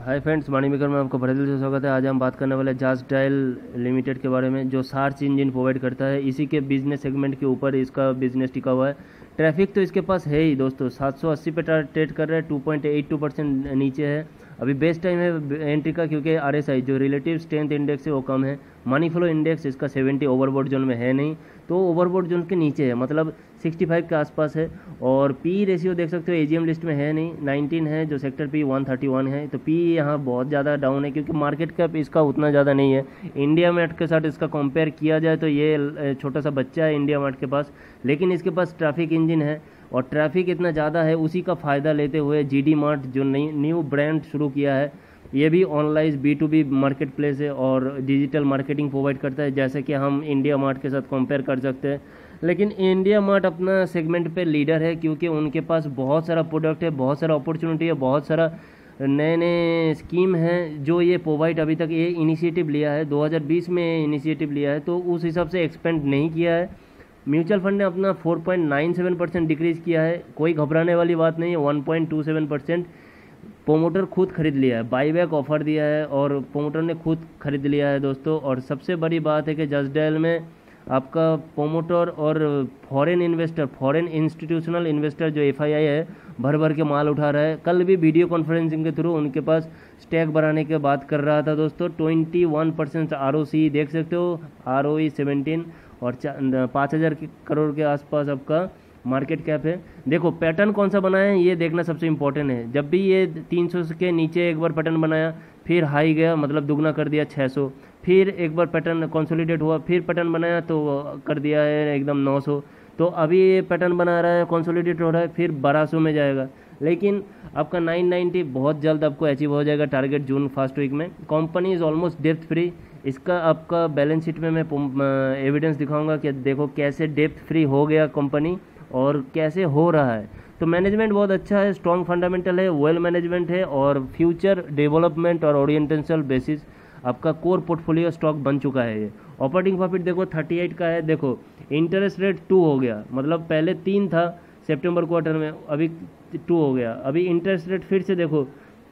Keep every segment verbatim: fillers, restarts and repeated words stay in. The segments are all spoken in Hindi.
हाय फ्रेंड्स, मनी मेकर में आपका बड़े दिल से स्वागत है। आज हम बात करने वाले जस्ट डायल लिमिटेड के बारे में, जो सर्च इंजन प्रोवाइड करता है। इसी के बिजनेस सेगमेंट के ऊपर इसका बिजनेस टिका हुआ है। ट्रैफिक तो इसके पास है ही दोस्तों, सात सौ अस्सी पे ट्रेड कर रहा है, two point eight two percent नीचे है। अभी बेस्ट टाइम है एंट्री का, क्योंकि आरएसआई जो रिलेटिव स्ट्रेंथ इंडेक्स है वो कम है। मनी फ्लो इंडेक्स इसका सेवेंटी ओवरबोट जोन में है नहीं, तो ओवरबोट जोन के नीचे है, मतलब सिक्सटी फाइव के आसपास है। और पी रेशियो देख सकते हो, एजीएम लिस्ट में है नहीं, नाइनटीन है, जो sector P one thirty one है। तो पी यहाँ बहुत ज़्यादा डाउन है, क्योंकि मार्केट कैप इसका उतना ज़्यादा नहीं है। इंडिया मार्ट के साथ इसका कंपेयर किया जाए तो ये छोटा सा बच्चा है इंडिया मार्ट के पास, लेकिन इसके पास ट्रैफिक इंजन है। और ट्रैफिक इतना ज़्यादा है, उसी का फ़ायदा लेते हुए जीडी मार्ट जो नई न्यू ब्रांड शुरू किया है, ये भी online B to B market place है और डिजिटल मार्केटिंग प्रोवाइड करता है, जैसे कि हम इंडिया मार्ट के साथ कंपेयर कर सकते हैं। लेकिन इंडिया मार्ट अपना सेगमेंट पे लीडर है, क्योंकि उनके पास बहुत सारा प्रोडक्ट है, बहुत सारा अपॉर्चुनिटी है, बहुत सारा नए नए स्कीम है जो ये प्रोवाइड अभी तक ये इनिशिएटिव लिया है। दो हज़ार बीस में इनिशिएटिव लिया है, तो उस हिसाब से एक्सपेंड नहीं किया है। म्यूचुअल फंड ने अपना four point nine seven percent decrease किया है, कोई घबराने वाली बात नहीं है। One point two seven percent promoter खुद खरीद लिया है, बाईबैक ऑफर दिया है और प्रोमोटर ने खुद खरीद लिया है दोस्तों। और सबसे बड़ी बात है कि जस्ट डायल में आपका प्रोमोटर और foreign investor, foreign institutional investor जो एफआईआई है, भर भर के माल उठा रहा है। कल भी वीडियो कॉन्फ्रेंसिंग के थ्रू उनके पास स्टैक बढ़ाने की बात कर रहा था दोस्तों। Twenty one percent R O C देख सकते हो, आर ओ ई सेवेंटीन और पाँच हज़ार करोड़ के आसपास आपका मार्केट कैप है। देखो पैटर्न कौन सा बनाया है ये देखना सबसे इम्पोर्टेंट है। जब भी ये तीन सौ के नीचे एक बार पैटर्न बनाया, फिर हाई गया, मतलब दुगना कर दिया छह सौ, फिर एक बार पैटर्न कंसोलिडेट हुआ, फिर पैटर्न बनाया तो कर दिया है एकदम नौ सौ। तो अभी ये पैटर्न बना रहा है, कंसोलिडेट हो रहा है, फिर बारह सौ में जाएगा। लेकिन आपका नाइन नाइंटी बहुत जल्द आपको अचीव हो जाएगा टारगेट जून फर्स्ट वीक में। कंपनी इज़ ऑलमोस्ट डेप्थ फ्री। इसका आपका बैलेंस शीट में मैं एविडेंस दिखाऊंगा कि देखो कैसे डेप्थ फ्री हो गया कंपनी और कैसे हो रहा है। तो मैनेजमेंट बहुत अच्छा है, स्ट्रॉन्ग फंडामेंटल है, वेल मैनेजमेंट है और फ्यूचर डेवलपमेंट और ओरिएंटेशनल बेसिस आपका कोर पोर्टफोलियो स्टॉक बन चुका है ये। ऑपरेटिंग प्रॉफिट देखो अड़तीस का है। देखो इंटरेस्ट रेट टू हो गया, मतलब पहले तीन था सितंबर क्वार्टर में, अभी टू हो गया। अभी इंटरेस्ट रेट फिर से देखो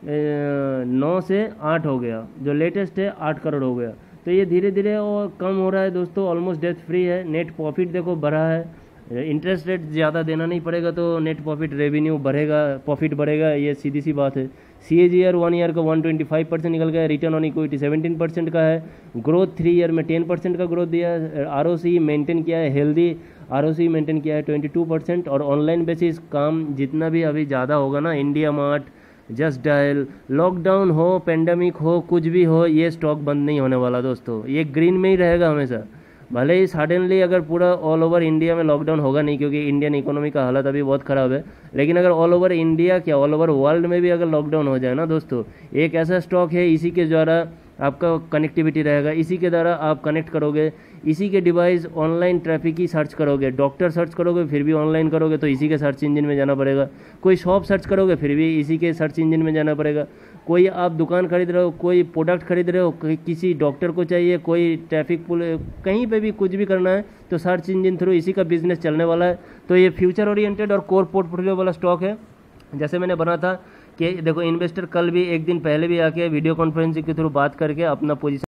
नौ से आठ हो गया, जो लेटेस्ट है आठ करोड़ हो गया। तो ये धीरे धीरे और कम हो रहा है दोस्तों, ऑलमोस्ट डेथ फ्री है। नेट प्रॉफिट देखो बढ़ा है, इंटरेस्ट रेट ज़्यादा देना नहीं पड़ेगा तो नेट प्रॉफिट रेवेन्यू बढ़ेगा, प्रॉफिट बढ़ेगा, ये सीधी सी बात है। C A G year one year का वन ट्वेंटी फाइव परसेंट निकल गया, return on equity seventeen percent का है, ग्रोथ थ्री ईयर में टेन परसेंट का ग्रोथ दिया है, आर ओ सी मेंटेन किया है, healthy R O C maintain किया है ट्वेंटी टू परसेंट। और ऑनलाइन बेसिस काम जितना भी अभी ज़्यादा होगा ना, India mart, just dial, lockdown हो, पेंडेमिक हो, कुछ भी हो, ये स्टॉक बंद नहीं होने वाला दोस्तों, ये ग्रीन में ही रहेगा हमेशा। भले ही सडनली अगर पूरा ऑल ओवर इंडिया में लॉकडाउन होगा नहीं, क्योंकि इंडियन इकोनॉमी का हालत अभी बहुत ख़राब है, लेकिन अगर ऑल ओवर इंडिया क्या ऑल ओवर वर्ल्ड में भी अगर लॉकडाउन हो जाए ना दोस्तों, एक ऐसा स्टॉक है, इसी के द्वारा आपका कनेक्टिविटी रहेगा, इसी के द्वारा आप कनेक्ट करोगे, इसी के डिवाइस ऑनलाइन ट्रैफिक की सर्च करोगे, डॉक्टर सर्च करोगे फिर भी ऑनलाइन करोगे तो इसी के सर्च इंजन में जाना पड़ेगा, कोई शॉप सर्च करोगे फिर भी इसी के सर्च इंजन में जाना पड़ेगा, कोई आप दुकान खरीद रहे हो, कोई प्रोडक्ट खरीद रहे हो, किसी डॉक्टर को चाहिए, कोई ट्रैफिक पुलिस, कहीं पे भी कुछ भी करना है तो सर्च इंजन थ्रू इसी का बिजनेस चलने वाला है। तो ये फ्यूचर ओरिएंटेड और कोर पोर्टफोलियो वाला स्टॉक है। जैसे मैंने बना था कि देखो इन्वेस्टर कल भी एक दिन पहले भी आके वीडियो कॉन्फ्रेंसिंग के थ्रू बात करके अपना पोजीशन